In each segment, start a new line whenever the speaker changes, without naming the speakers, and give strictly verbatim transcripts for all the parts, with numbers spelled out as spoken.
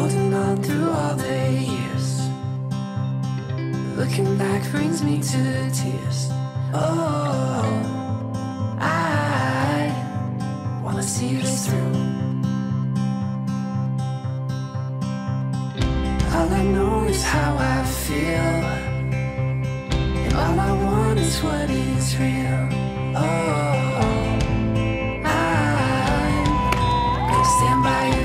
holding on through all the years. Looking back brings me to tears. Oh, I wanna see this through. All I know is how I feel, and all I want is what is real. Oh, I'm gonna stand by you,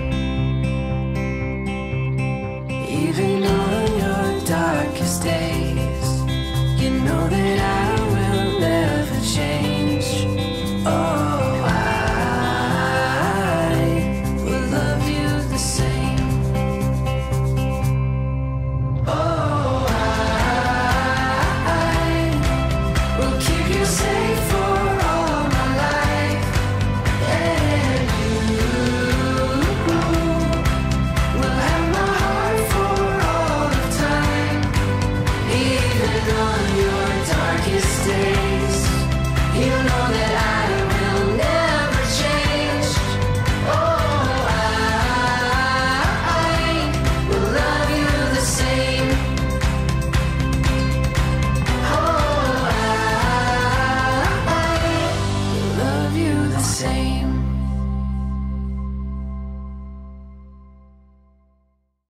even on your darkest days. You know that I will never change. Oh, I will love you the same. Oh, I will keep you safe for all my life. And you will have my heart for all of time. Even on your darkest days, you know